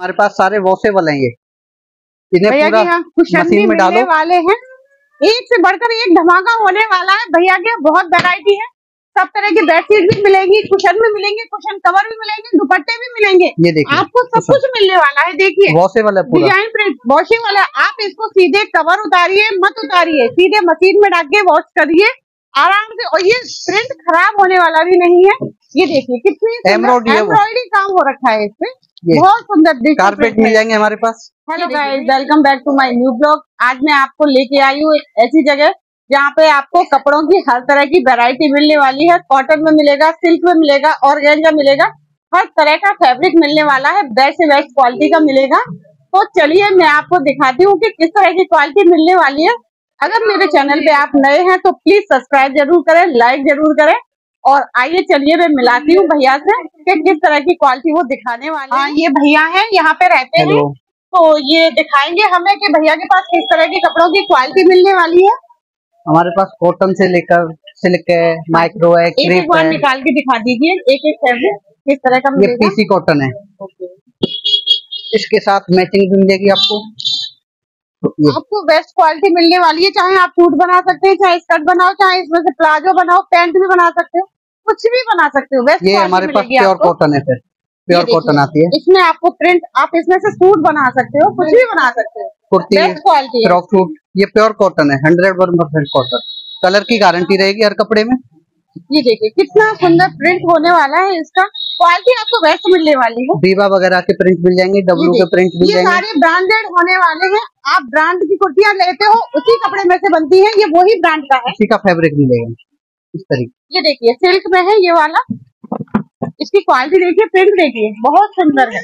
हमारे पास सारे वॉशेबल हैं ये, इन्हें पूरा मशीन में डालो वाले हैं। एक से बढ़कर एक धमाका होने वाला है भैया के, बहुत वैरायटी है। सब तरह की बेडशीट भी मिलेंगी, कुशन भी मिलेंगे, कुशन कवर भी मिलेंगे, दुपट्टे भी मिलेंगे। ये देखिए आपको सब कुछ मिलने वाला है। देखिए वॉशेबल है पूरा, डिजाइन प्रिंट वॉशिंग वाला। आप इसको सीधे कवर उतारिए मत उतारिए, सीधे मशीन में डाल के वॉश करिए आराम से, और ये प्रिंट खराब होने वाला भी नहीं है। ये देखिए कितनी एम्ब्रॉयडरी काम हो रखा है इसपे, बहुत सुंदर कारपेट मिल जाएंगे हमारे पास। Hello guys, welcome back to my new blog. आज मैं आपको लेके आई हूँ एक ऐसी जगह जहाँ पे आपको कपड़ों की हर तरह की वैरायटी मिलने वाली है। कॉटन में मिलेगा, सिल्क में मिलेगा, ऑर्गेन्जा मिलेगा, हर तरह का फैब्रिक मिलने वाला है। बेस्ट से बेस्ट क्वालिटी का मिलेगा। तो चलिए मैं आपको दिखाती हूँ कि किस तरह की क्वालिटी मिलने वाली है। अगर मेरे चैनल पे आप नए हैं तो प्लीज सब्सक्राइब जरूर करें, लाइक जरूर करें। और आइए चलिए मैं मिलाती हूँ भैया से कि किस तरह की क्वालिटी वो दिखाने वाले हैं। ये भैया हैं, यहाँ पे रहते हैं, तो ये दिखाएंगे हमें कि भैया के पास किस तरह की कपड़ों की क्वालिटी मिलने वाली है। हमारे पास कॉटन से लेकर सिल्क है, माइक्रो है, क्रेप है। निकाल के दिखा दीजिए एक एक फैब्रिक किस तरह का मिलेगा। ये पीसी कॉटन है, इसके साथ मैचिंग भी मिलेगी आपको। आपको बेस्ट क्वालिटी मिलने वाली है। चाहे आप सूट बना सकते हैं, चाहे स्कर्ट बनाओ, चाहे इसमें से प्लाजो बनाओ, पैंट भी बना सकते हो, कुछ भी बना सकते हो। बेस्ट ये हमारे पास प्योर कॉटन है, फिर प्योर कॉटन आती है। इसमें आपको प्रिंट, आप इसमें से सूट बना सकते हो, कुछ भी बना सकते हो। कुर्ती, फ्रॉक सूट, ये प्योर कॉटन है, 100% कॉटन। कलर की गारंटी रहेगी हर कपड़े में। ये देखिए कितना सुंदर प्रिंट होने वाला है इसका। क्वालिटी आपको बेस्ट मिलने वाली है। दीवा वगैरह के प्रिंट मिल जाएंगे, डब्लू के प्रिंट मिल जाएंगे। ये सारे ब्रांडेड होने वाले हैं। आप ब्रांड की कुर्तियां लेते हो, उसी कपड़े में से बनती है, ये वही ब्रांड का है, इसी का फैब्रिक मिलेगा इस तरीके। ये देखिए सिल्क में है ये वाला, इसकी क्वालिटी देखिए, प्रिंट देखिए, बहुत सुंदर है।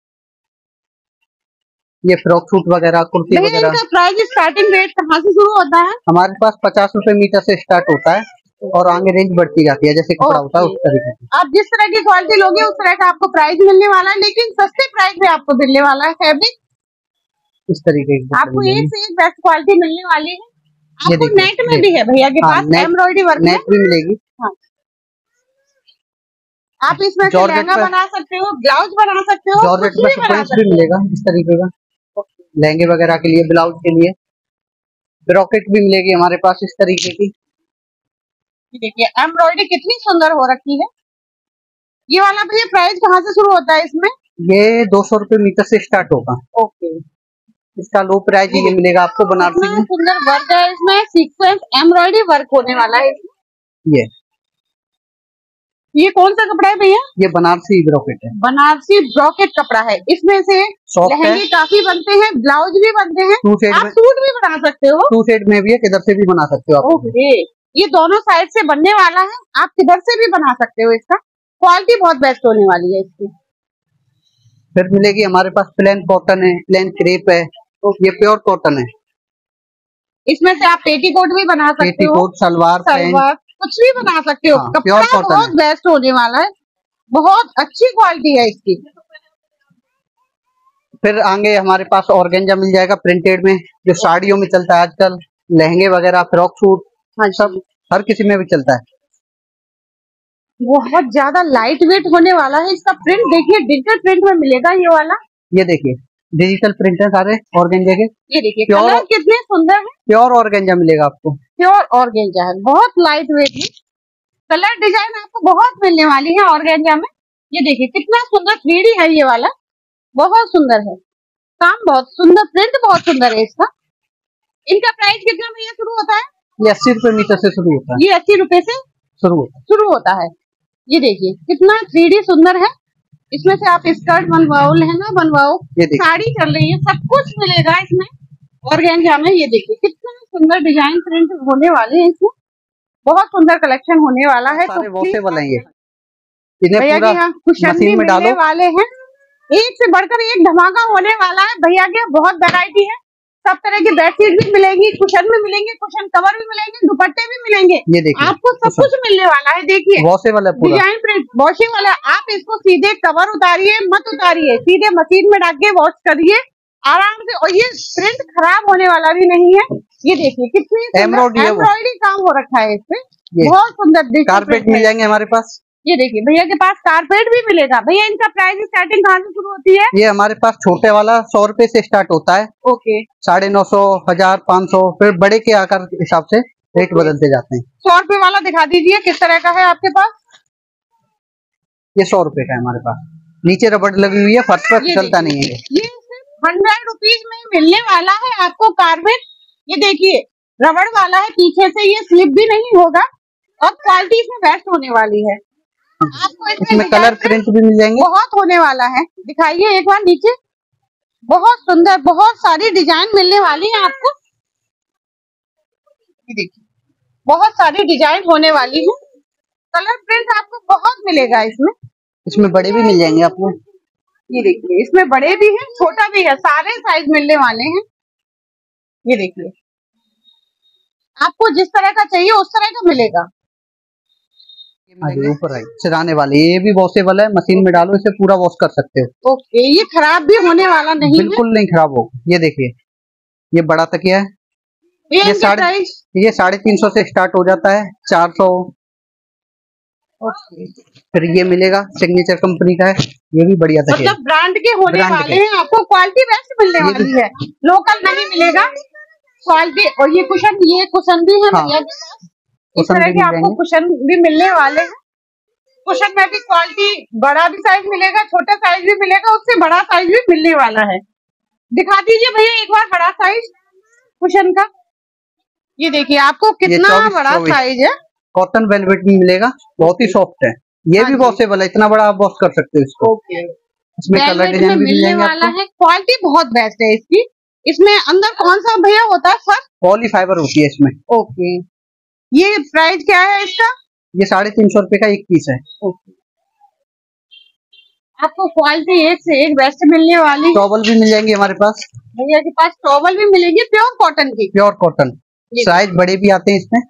ये फ्रॉक सूट वगैरह, कुर्ती वगैरह। इनका प्राइस स्टार्टिंग रेट कहाँ से शुरू होता है? हमारे पास 50 रुपए मीटर से स्टार्ट होता है और आगे रेंज बढ़ती जाती है, जैसे कपड़ा होता है उस तरीके से। आप जिस तरह की क्वालिटी लोगे उस तरह का आपको प्राइस मिलने वाला है, लेकिन सस्ते प्राइस में आपको मिलने वाला है। फैब्रिक इस तरीके की आपको एक से एक बेस्ट क्वालिटी मिलने वाली है। आपको नेट में भी है भैया के पास, एम्ब्रॉयडरी वर्क नेट भी मिलेगी। आप इसमें से लहंगा बना सकते हो, ब्लाउज बना सकते हो, जॉर्जेट में सीक्वेंस भी मिलेगा इस तरीके का, लहंगे वगैरह के लिए, ब्लाउज के लिए। ब्रॉकेट भी मिलेगी हमारे पास इस तरीके की। देखिए एम्ब्रॉयडरी कितनी सुंदर हो रखी है। ये वाला भैया प्राइस कहाँ से शुरू होता है इसमें? ये 200 रुपए मीटर से स्टार्ट होगा। ओके, इसका लो प्राइस ये मिलेगा आपको बनारसी में। सुंदर वर्क है इसमें, सीक्वेंस एम्ब्रॉयडरी वर्क होने वाला है इसमें। ये कौन सा कपड़ा है भैया? ये बनारसी ब्रॉकेट है, बनारसी ब्रॉकेट कपड़ा है। इसमें से लहंगे काफी बनते हैं, ब्लाउज भी बनते हैं, आप सूट भी बना सकते हो, 2 सेट में भी है, किधर से भी बना सकते हो आप। ओके, ये दोनों साइड से बनने वाला है, आप किधर से भी बना सकते हो। इसका क्वालिटी बहुत बेस्ट होने वाली है इसकी। फिर मिलेगी हमारे पास प्लेन कॉटन है, प्लेन क्रेप है, ये प्योर कॉटन है। इसमें से आप पेटीकोट भी बना सकते हो, पेटीकोट, सलवार कुछ भी बना सकते हो। कपड़ा बहुत बेस्ट होने वाला है, बहुत अच्छी क्वालिटी है इसकी। फिर आगे हमारे पास ऑर्गेन्जा मिल जाएगा प्रिंटेड में, जो साड़ियों में चलता है आजकल, लहंगे वगैरह, फ्रॉक सूट, सब हर किसी में भी चलता है। बहुत ज्यादा लाइट वेट होने वाला है। इसका प्रिंट देखिए, डिजिटल प्रिंट में मिलेगा ये वाला। ये देखिए डिजिटल प्रिंट है सारे ऑर्गेन्जा के। ये देखिए कलर कितने सुंदर है, प्योर ऑर्गेन्जा मिलेगा आपको, प्योर ऑर्गेन्जा है, बहुत लाइट वेट है। कलर डिजाइन आपको बहुत मिलने वाली है ऑर्गेन्जा में। ये देखिए कितना सुंदर 3D है ये वाला, बहुत सुंदर है काम, बहुत सुंदर प्रिंट, बहुत सुंदर है इसका। इनका प्राइस कितना भैया शुरू होता है? ये 80 रुपए मीटर से शुरू होता है। ये 80 रुपए से शुरू होता है। ये देखिए कितना 3D सुंदर है। इसमें से आप स्कर्ट बनवाओ, लहंगा बनवाओ, साड़ी चल रही है, सब कुछ मिलेगा इसमें ऑर्गेन्जा में। ये देखिए कितना सुंदर डिजाइन प्रिंट होने वाले हैं इसमें, बहुत सुंदर कलेक्शन होने वाला है। सारे वॉशेबल हैं ये, भैया के यहाँ कुशन भी मिलने वाले हैं। एक से बढ़कर एक धमाका होने वाला है भैया के, बहुत वैरायटी है। सब तरह की बेडशीट भी मिलेंगी, कुशन भी मिलेंगे, कुशन कवर भी मिलेंगे, दुपट्टे भी मिलेंगे। ये देखिए आपको सब कुछ मिलने वाला है। देखिए वॉशेबल है पूरा, डिजाइन प्रिंट वॉशिंग वाला। आप इसको सीधे कवर उतारिए मत उतारिए, सीधे मशीन में डाल के वॉश करिए आराम से, और ये प्रिंट खराब होने वाला भी नहीं है। ये देखिए कितनी एम्ब्रॉयडरी काम हो रखा है इसपे, बहुत सुंदर। कारपेट मिल जाएंगे हमारे पास, ये देखिए भैया के पास कारपेट भी मिलेगा। भैया इनका प्राइस स्टार्टिंग कहाँ से शुरू होती है? ये हमारे पास छोटे वाला 100 रुपए से स्टार्ट होता है। ओके। 950, 1000, 500, फिर बड़े के आकार के हिसाब से रेट बदलते जाते हैं। 100 रुपए वाला दिखा दीजिए, किस तरह का है आपके पास? ये 100 रुपए का है हमारे पास। नीचे रबड़ लगी हुई है, फर्श पर चलता नहीं है। ये सिर्फ 100 रुपीज में मिलने वाला है आपको कारपेट। ये देखिए रबड़ वाला है, पीछे से ये स्लिप भी नहीं होगा और क्वालिटी इसमें बेस्ट होने वाली है। आपको इसमें कलर प्रिंट भी मिल जाएंगे, बहुत होने वाला है। दिखाइए एक बार नीचे, बहुत सुंदर, बहुत सारी डिजाइन मिलने वाली है आपको। देखिए बहुत सारी डिजाइन होने वाली है, कलर प्रिंट आपको बहुत मिलेगा इसमें। इसमें बड़े भी मिल जाएंगे आपको। ये देखिए इसमें बड़े भी हैं, छोटा भी है, सारे साइज मिलने वाले हैं। ये देखिए आपको जिस तरह का चाहिए उस तरह का मिलेगा। ऊपर आई सिराने वाले, ये भी वॉशेबल है, मशीन में डालो इसे पूरा वॉश कर सकते हो। ओके, ये खराब भी होने वाला नहीं है, बिल्कुल नहीं खराब हो। ये देखिए ये बड़ा तकिया है, ये 350 से स्टार्ट हो जाता है, 400। ओके। फिर ये मिलेगा, सिग्नेचर कंपनी का है, ये भी बढ़िया तकिया, मतलब ब्रांड के होने वाले हैं, आपको क्वालिटी बेस्ट मिलने वाली है, लोकल नहीं मिलेगा क्वालिटी। और ये कुशन भी है भैया के पास, इस तरह के आपको कुशन भी मिलने वाले हैं। कुशन में भी क्वालिटी, बड़ा भी साइज मिलेगा, छोटा साइज भी मिलेगा, उससे बड़ा साइज भी मिलने वाला है। दिखा दीजिए भैया एक बार बड़ा साइज कुशन का। ये देखिए आपको कितना बड़ा साइज है। कॉटन वेलवेट भी मिलेगा, बहुत ही सॉफ्ट है, ये भी वॉशेबल है, इतना बड़ा आप वॉश कर सकते हो इसको। ओके। इसमें कलर डिजाइन भी मिलने वाला है, क्वालिटी बहुत बेस्ट है इसकी। इसमें अंदर कौन सा भैया होता है सर? पॉली फाइबर होती है इसमें। ओके। ये प्राइस क्या है इसका? ये 350 रुपए का एक पीस है। ओके। आपको क्वालिटी एक से एक बेस्ट मिलने वाली। टॉवल भी मिल जाएंगे हमारे पास, भैया के पास टॉवल भी मिलेगी, प्योर कॉटन की। प्योर कॉटन, साइज बड़े भी आते हैं इसमें।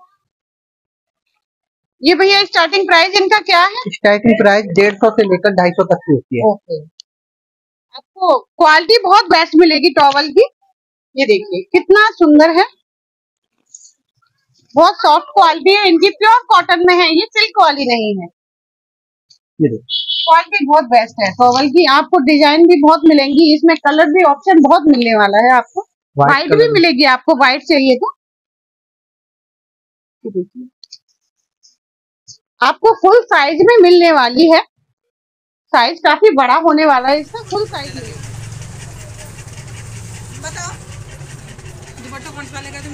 ये भैया स्टार्टिंग प्राइस इनका क्या है? स्टार्टिंग प्राइस 150 से लेकर 250 तक की होती है। ओके। आपको क्वालिटी बहुत बेस्ट मिलेगी टॉवल की। ये देखिए कितना सुंदर है, बहुत सॉफ्ट क्वालिटी है इनकी, प्योर कॉटन में है, ये सिल्क वाली नहीं है। ये क्वालिटी बहुत बेस्ट है टॉवल की। आपको डिजाइन भी बहुत मिलेंगी इसमें, कलर भी ऑप्शन बहुत मिलने वाला है आपको। व्हाइट भी मिलेगी आपको, व्हाइट चाहिए तो। देखिए आपको फुल साइज में मिलने वाली है, साइज काफी बड़ा होने वाला है इसका, फुल साइज में। बताओ दुपट्टा कौन सा लेगा तुम?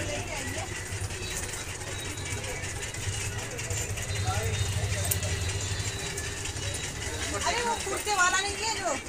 अरे वो कुर्ते वाला नहीं है जो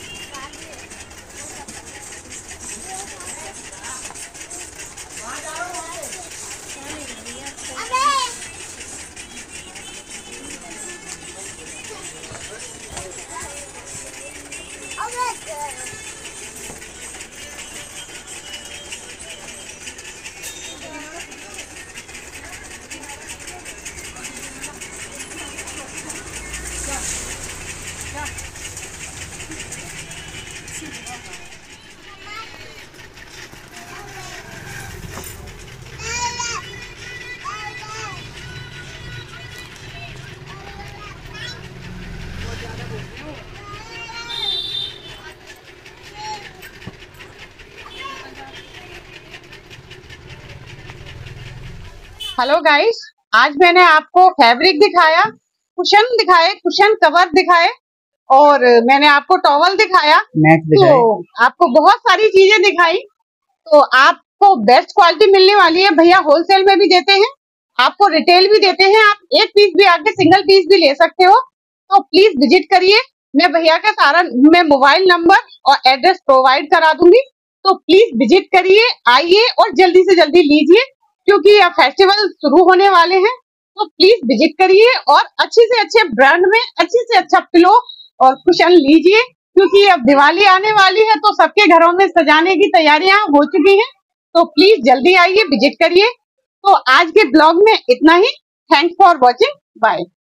हेलो गाइस, आज मैंने आपको फैब्रिक दिखाया, कुशन दिखाए, कुशन कवर दिखाए और मैंने आपको टॉवल दिखाया, तो आपको बहुत सारी चीजें दिखाई। तो आपको बेस्ट क्वालिटी मिलने वाली है। भैया होलसेल में भी देते हैं, आपको रिटेल भी देते हैं, आप एक पीस भी आके सिंगल पीस भी ले सकते हो। तो प्लीज विजिट करिए, मैं भैया का सारा मैं मोबाइल नंबर और एड्रेस प्रोवाइड करा दूंगी। तो प्लीज विजिट करिए, आइए और जल्दी से जल्दी लीजिए, क्योंकि अब फेस्टिवल शुरू होने वाले हैं। तो प्लीज विजिट करिए और अच्छे से अच्छे ब्रांड में अच्छे से अच्छा पिलो और कुशन लीजिए, क्योंकि अब दिवाली आने वाली है तो सबके घरों में सजाने की तैयारियां हो चुकी हैं। तो प्लीज जल्दी आइए, विजिट करिए। तो आज के ब्लॉग में इतना ही। Thanks for watching, bye.